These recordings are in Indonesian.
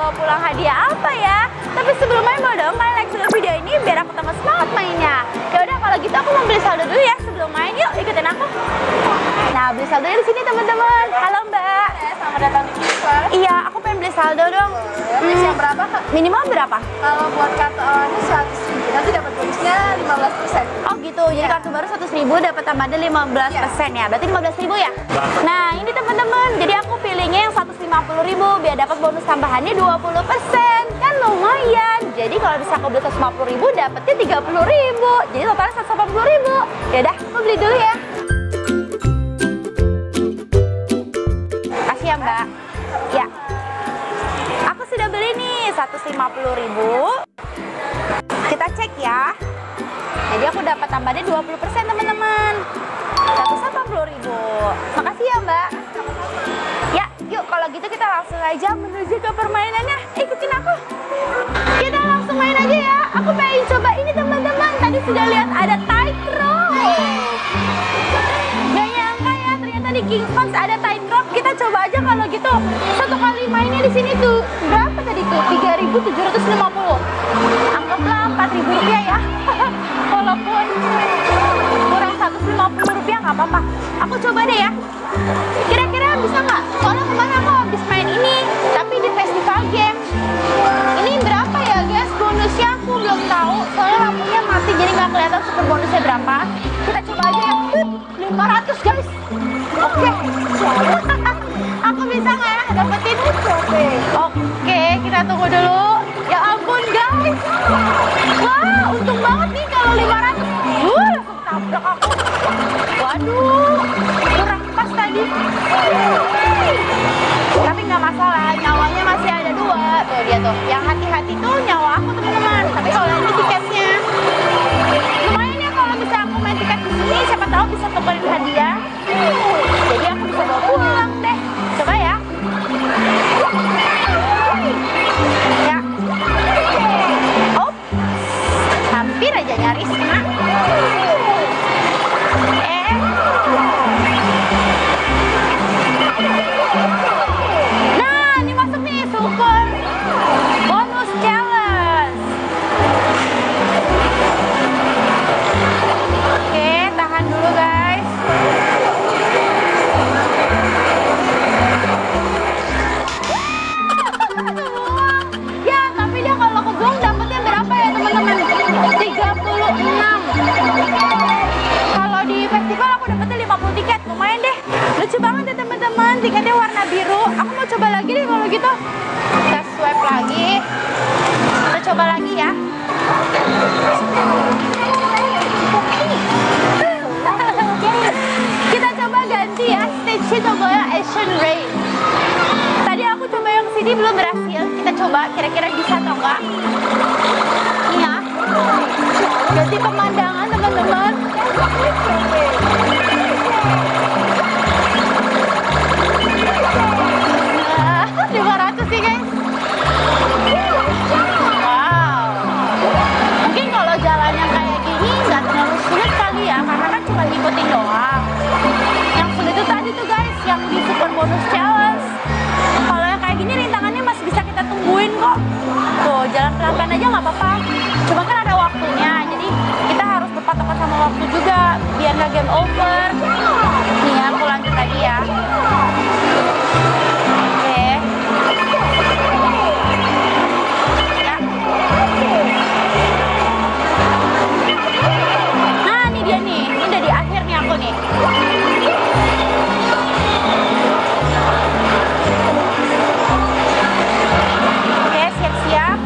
bawa pulang hadiah apa ya? Tapi sebelum main, boleh dong kalian like dulu video ini biar aku tambah semangat mainnya. Ya udah, kalau gitu aku mau beli saldo dulu ya sebelum main. Yuk, ikutin aku. Nah, beli saldonya di sini teman-teman. Halo Mbak. Selamat datang di Kingsfar. Iya, aku pengen beli saldo dong. Yang berapa Kak? Minimal berapa? Kalau buat kartu awalnya 100.000, nanti dapat bonusnya 15%. Oh gitu, jadi kartu baru 100.000 dapat tambahan 15% ya. Berarti 15.000 ya? Nah, ini teman-teman, jadi aku pilihnya yang 150.000 biar dapat bonus tambahannya 20%. Kan lumayan. Jadi kalau bisa aku beli 150.000 dapatnya 30.000. Jadi totalnya 180.000. Ya udah, aku beli dulu ya. Kasih ya Mbak. Ya. Aku sudah beli nih 150.000. Kita cek ya. Jadi aku dapat tambahannya 20% teman-teman. 180.000. Makasih ya Mbak. Ya, yuk kalau gitu kita langsung aja menuju ke permainannya. Ikutin aku. Kita langsung main aja ya. Aku pengen coba ini teman-teman. Tadi sudah lihat ada tightrope. Gak nyangka ya, ternyata di Kingsfar ada tightrope. Kita coba aja kalau gitu. Satu kali mainnya di sini tuh berapa tadi tuh? 3.750. Anggaplah 4.000 rupiah ya. Walaupun kurang 150 rupiah nggak apa-apa. Aku coba deh ya. Kira-kira bisa nggak? Soalnya kemarin aku habis main ini, tapi di festival game. Ini berapa ya guys? Bonusnya aku belum tahu. Soalnya lampunya mati jadi nggak kelihatan super bonusnya berapa. Kita coba aja ya. 500 guys. Oke. Aku bisa nggak ya dapetin? Oke, kita tunggu dulu. Ya ampun guys. Wah, untung banget nih kalau 500. Langsung tabrak aku. Waduh, kurang pas tadi. Tapi nggak masalah, nyawanya masih ada 2. Tuh dia tuh. Yang hati-hati tuh nyawa aku teman-teman. Tapi kalau ini tiketnya lumayan ya kalau bisa aku main tiket di sini. Siapa tahu bisa tukerin hadiah. Jadi aku bisa bawa pulang deh. Coba ya. Ya. Oh, hampir aja nyaris kena. Nah, ini masuk nih super bonus challenge. Oke, tahan dulu guys. Ya, tapi dia kalau kebuang dapetnya berapa ya teman-teman? 36. Kalau di festival aku dapetnya 50 tiket, lumayan deh. Lucu banget ya teman-teman, tiketnya warna biru. Aku mau coba lagi deh kalau gitu. Kita swipe lagi. Kita coba lagi ya. Kita coba ganti ya, stage-nya coba ya Asian Rain. Tadi aku coba yang sini belum berhasil. Kita coba kira-kira bisa atau enggak. Ini ya. Ganti pemandangan teman-teman. Nah, 500 sih guys. Wow. Mungkin kalau jalannya kayak gini nggak terlalu sulit kali ya, karena kan cuma ngikutin doang. Yang sulit itu tadi tuh guys, yang di super bonus challenge. Kalau yang kayak gini rintangannya masih bisa kita tungguin kok. Tuh, jalan pelan-pelan aja nggak apa-apa. Cuma kan ada waktunya, jadi kita harus berpatokan sama waktu juga biar nggak game over. Nih aku lanjut lagi ya. Oke. Ya. Nah, ini dia nih. Ini udah di akhir nih aku nih. Oke, siap-siap.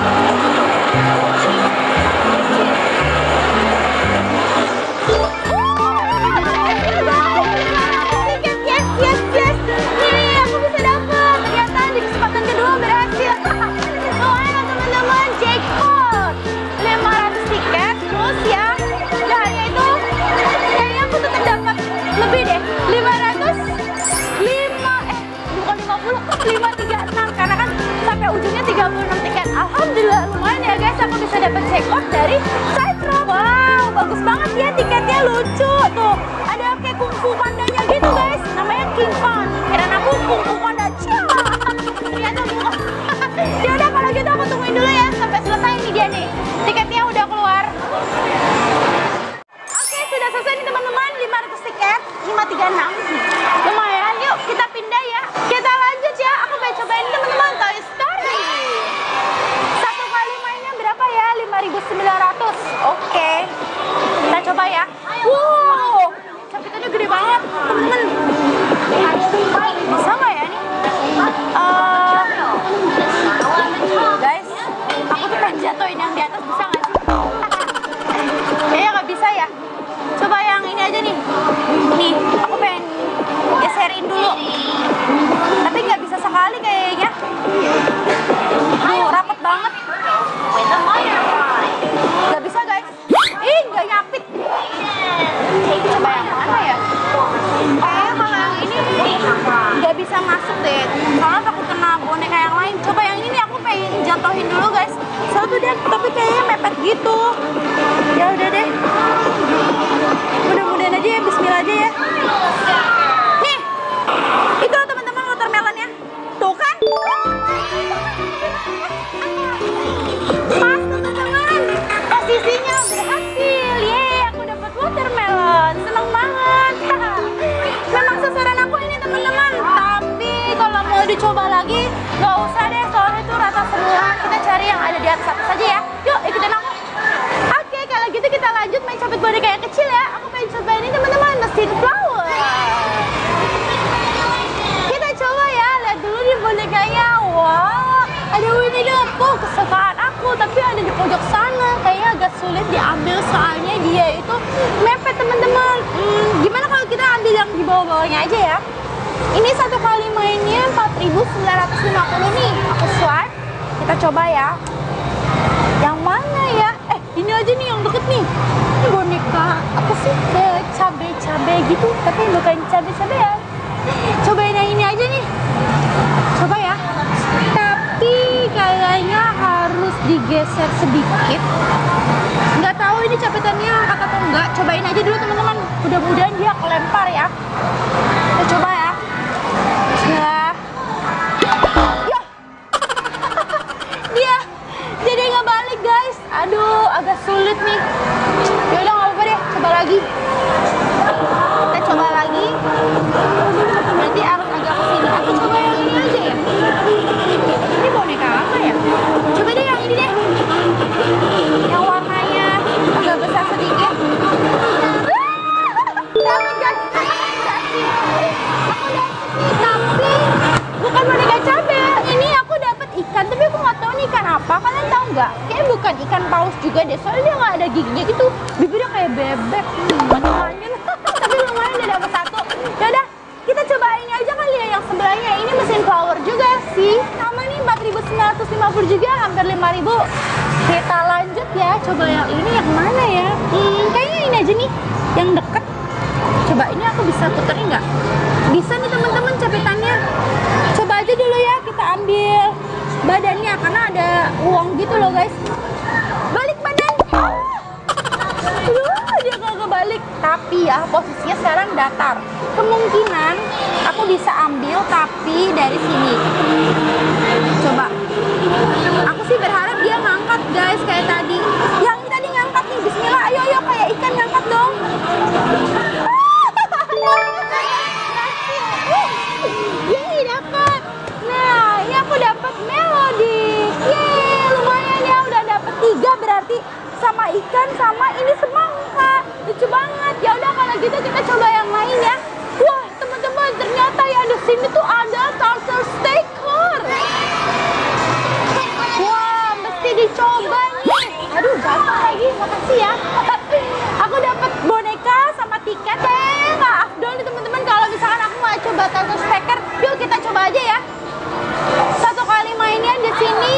Alhamdulillah lumayan ya guys, aku bisa dapat jackpot dari tightrope. Wow, bagus banget ya, tiketnya lucu tuh. Ada kayak kungfu pandanya gitu guys, namanya King Kong. Kirain aku kungfu panda. Ternyata bukan. 536. Lumayan, yuk kita pindah ya. Kita lanjut ya. Aku pengen cobain teman-teman Toy Story. Satu kali mainnya berapa ya? 5.900. Oke. Kita coba ya. Wow, capitannya gede banget, temen. Bisa nggak ya nih? Guys, aku tuh pengen jatuhin yang di atas, bisa nggak sih? Kayaknya nggak bisa ya. Coba yang ini aja nih. Nih, aku pengen geserin dulu. Tapi nggak bisa sekali kayaknya. Tuh, rapet banget. Nggak bisa guys. Ih, nggak nyapit. Coba yang mana ya? Kayaknya kalau yang ini nggak bisa masuk deh. Soalnya takut kena boneka yang lain. Coba yang ini aku pengen jatuhin dulu guys. Soalnya tuh dia tapi kayaknya mepet gitu. Ya udah deh. Mudah-mudahan aja ya. Bismillah aja ya. Nih, itu loh teman-teman watermelonnya. Tuh kan? Pas teman-teman. Posisinya berhasil. Yeay, aku dapat watermelon. Seneng banget. Memang sasaran aku ini teman-teman. Tapi kalau mau dicoba lagi, nggak usah deh. Soalnya itu rasa semua. Kita cari yang ada di atas saja ya. Yuk, ikutin aku. Oke, kalau gitu kita lanjut main capit boneka yang kecil ya. Aku pengen coba ini teman-teman, mesin flower. Kita coba ya, lihat dulu di bonekanya. Wow, ada Winnie the Pooh, kesukaan aku. Tapi ada di pojok sana, kayaknya agak sulit diambil soalnya dia itu mepet teman-teman. Gimana kalau kita ambil yang di bawah-bawahnya aja ya? Ini satu kali mainnya 4.950 nih. Aku swipe, kita coba ya. Yang mana ya? Ini aja nih yang deket nih. Ini boneka apa sih? Kayak cabe-cabe gitu, tapi bukan cabe-cabean. Cobain yang ini aja nih. Coba ya. Tapi kayaknya harus digeser sedikit. Nggak tahu ini capitannya angkat atau enggak. Cobain aja dulu teman-teman. Mudah-mudahan dia kelempar ya. Kita coba ya. Bismillah. Ya. Dia jadi nggak balik guys. Aduh, agak sulit nih. Yaudah nggak apa-apa deh. Coba lagi. Kita coba lagi. Berarti harus agak kesini. Aku coba yang ini aja ya. Ini boneka apa ya? Coba deh yang ini deh. Yang warnanya agak besar sedikit. Dapat guys. Aku dapat nih, tapi bukan boneka cabe. Ini aku dapat ikan, tapi aku nggak tahu nih ikan apa. Kalian tahu nggak? Kayaknya bukan ikan paus juga deh. Soalnya dia nggak ada giginya gitu. Bibirnya kayak bebek. Macam-macam. Tapi lumayan udah dapat satu. Yaudah, kita coba ini aja kali ya yang sebelahnya. Ini mesin flower juga sih. Sama nih 4.950 juga, hampir 5.000. Kita lanjut ya. Coba yang ini yang mana ya? Kayaknya ini aja nih, yang deket. Coba ini aku bisa puterin nggak? Bisa nih teman-teman capitannya. Coba aja dulu ya, kita ambil badannya karena ada uang gitu loh guys. Balik badan. Dia gak balik. Tapi ya posisinya sekarang datar. Kemungkinan aku bisa ambil tapi dari sini. Coba. Aku sih berharap dia ngangkat guys kayak tadi. Yang ini tadi ngangkat nih. Bismillah. Ayo ayo kayak ikan ngangkat dong. Yeay, dapat. Nah, ini aku dapat melodi. Yeay, lumayan ya, udah dapat 3 berarti sama ikan sama ini semangka. Lucu banget. Ya udah kalau gitu kita coba yang lain ya. Wah, teman-teman, ternyata ya di sini tuh ada turtle steaker. Wah, mesti dicoba nih. Aduh, jatuh lagi. Makasih ya. Aku dapat boneka sama tiket. Nggak afdol nih teman-teman kalau misalkan aku nggak coba turtle steaker. Yuk kita coba aja ya. Satu kali mainnya di sini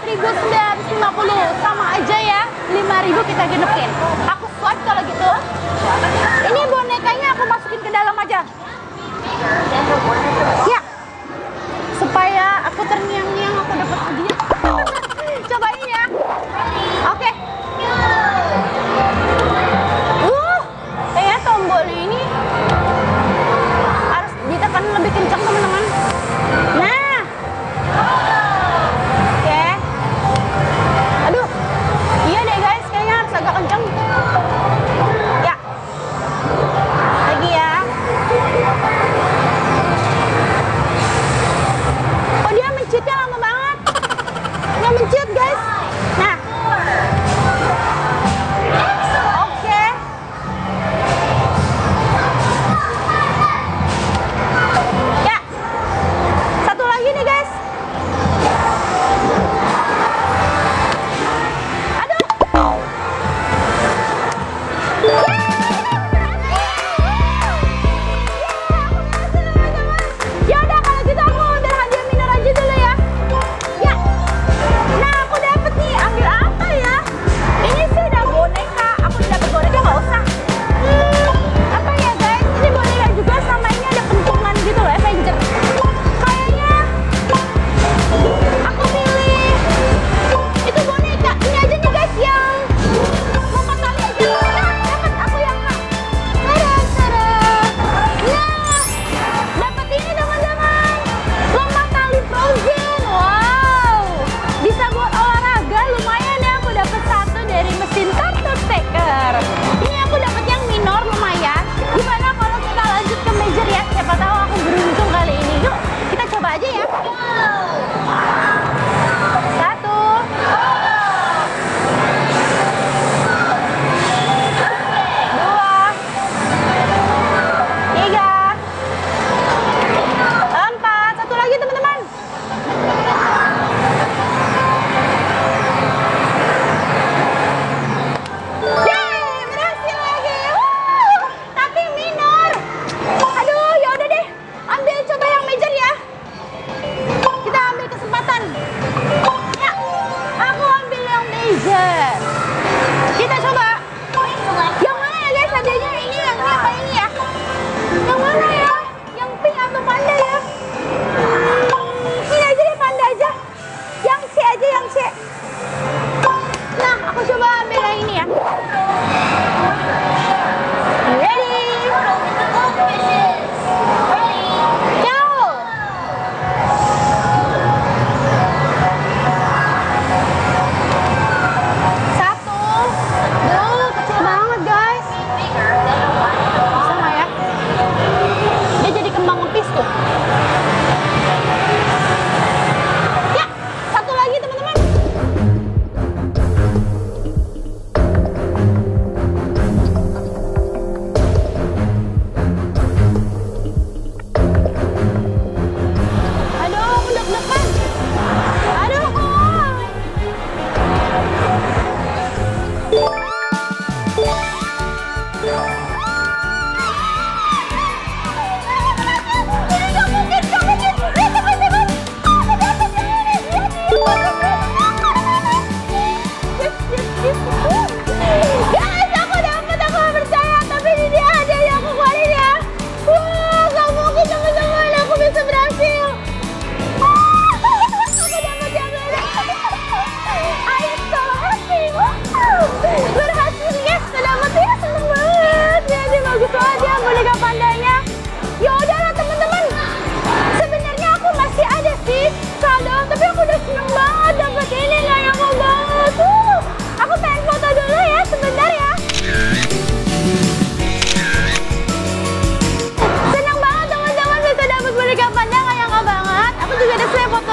4.950 sama aja ya. 5.000 kita genepin. Aku swipe kalau gitu. Ini bonekanya aku masukin ke dalam aja. Ya. Supaya aku terngiang-ngiang aku dapat hadiah. Cobain ya. Oke. Kayaknya tombolnya ini harus ditekan lebih kencang teman-teman. Nah. Oke. Aduh. Iya deh guys, kayaknya harus agak kencang. Ya. Lagi ya.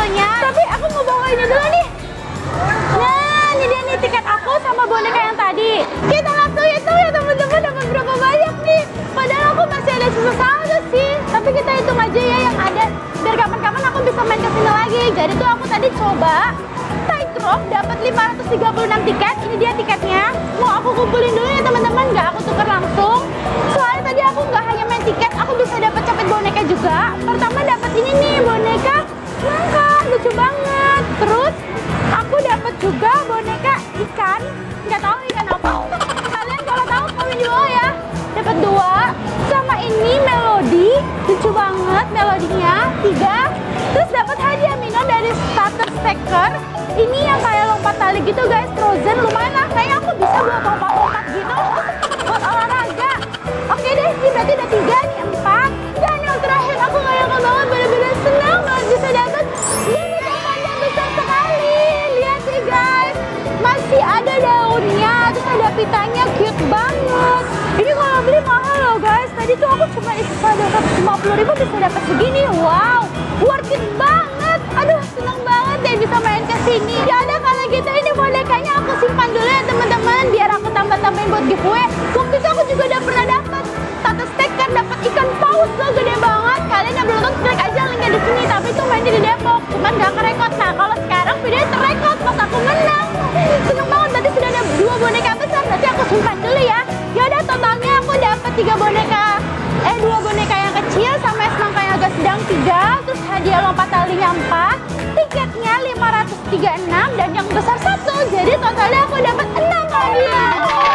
semuanya. Tapi aku mau bawa ini dulu nih. Nah, ini dia nih tiket aku sama boneka yang tadi. Kita langsung hitung ya teman-teman, dapat berapa banyak nih. Padahal aku masih ada sisa saldo sih. Tapi kita hitung aja ya yang ada. Biar kapan-kapan aku bisa main ke sini lagi. Jadi tuh aku tadi coba Tightrope dapat 536 tiket. Ini dia tiketnya. Mau aku kumpulin dulu ya teman-teman, nggak aku tuker langsung. Soalnya tadi aku nggak hanya main tiket, aku bisa dapat capit boneka juga. Pertama dapat ini nih boneka nangka, lucu banget. Terus aku dapat juga boneka ikan, nggak tahu ikan apa. Kalian kalau tahu komen di bawah ya. Dapat 2, sama ini melodi, lucu banget melodinya. 3, terus dapat hadiah Mino dari starter sticker. Ini yang kayak lompat tali gitu guys, Frozen, lumayan lah. Kayaknya aku bisa buat lompat-lompat gitu buat olahraga. Oke deh, ini berarti udah 3 nih, 4. Dan yang terakhir aku gak nyangka banget, bener-bener senang banget bisa dapat boneka panjang besar sekali. Lihat sih guys, masih ada daunnya, terus ada pitanya, cute banget. Ini kalau beli mahal loh guys. Tadi tuh aku cuma isi saldo 150.000 bisa dapat segini. Wow, worth it banget. Aduh, senang banget deh bisa main ke sini. Ya udah kalau gitu ini bonekanya aku simpan dulu ya teman-teman, biar aku tambah-tambahin buat giveaway. Waktu itu aku juga udah pernah dapat starter sticker, dapat ikan paus loh, gede banget. Kalian yang belum nonton klik aja linknya di sini. Tapi itu mainnya di Depok, cuman gak kerekod. Nah kalau sekarang videonya terekod pas aku menang. Seneng banget, berarti sudah ada 2 boneka besar. Berarti aku simpan dulu ya. Ya udah, totalnya aku dapat 2 boneka yang kecil sama es nangka yang agak sedang 3, terus hadiah lompat talinya 4, tiketnya 536 dan yang besar 1. Jadi totalnya aku dapat 6 hadiah.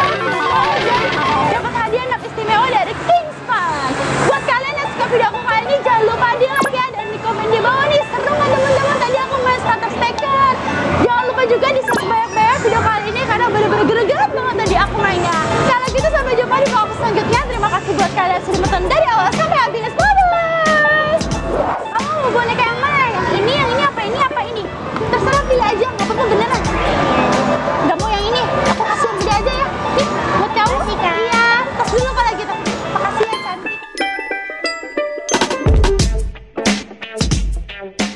Dapat hadiah 6 istimewa dari Kingspan. Buat kalian yang suka video aku kali ini, jangan lupa di like ya dan di komen di bawah nih, seru nggak teman-teman tadi aku main starter sticker. Jangan lupa juga di subscribe banyak-banyak video kali ini karena bener-bener gerak banget tadi aku mainnya. Kalau gitu sampai jumpa di vlog selanjutnya. Terima kasih buat kalian sudah menonton dari awal sampai habis. Bye. Kamu mau boneka yang mana? Yang ini apa ini apa ini? Terserah, pilih aja, nggak apa-apa beneran. Nggak mau yang ini, aku kasih yang gede aja ya. Nih, buat kamu sih kan? Iya, tos dulu kalau gitu. Makasih ya cantik.